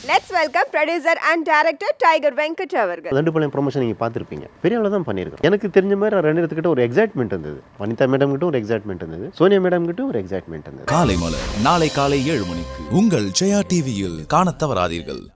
Let's welcome producer and director Tiger Venkat அவர்கள். ரெண்டு பழைய ப்ரொமோஷன் நீங்க பார்த்திருப்பீங்க. பெரிய அளவுல தான் பண்ணியிருக்கோம். எனக்கு தெரிஞ்ச மாதிரி ரெண்டு இடத்துக்கிட்ட ஒரு எக்ஸைட்மென்ட் இருந்தது. வனிதா மேடம் கிட்ட ஒரு எக்ஸைட்மென்ட் இருந்தது. சோனியா மேடம் கிட்ட ஒரு எக்ஸைட்மென்ட் இருந்தது. காலை மலர் நாளை காலை 7 மணிக்கு உங்கள் ஜெயா டிவியில் காணத் தவறாதீர்கள்.